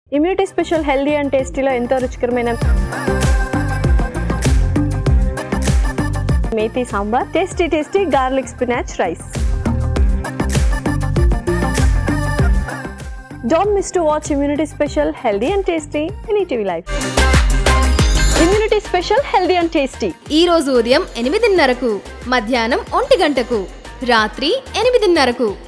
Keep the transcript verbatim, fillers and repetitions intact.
Immunity special healthy and టేస్టీలో ఎంతో రుచికరమైన methi sambar, tasty tasty garlic spinach rice. Don't miss to watch Immunity Special Healthy and Tasty in E T V Live. Immunity Special Healthy and Tasty. ఈ రోజు ఉదయం ఎనిమిదిన్నరకు, మధ్యాహ్నం ఒంటి గంటకు, రాత్రి ఎనిమిదిన్నరకు.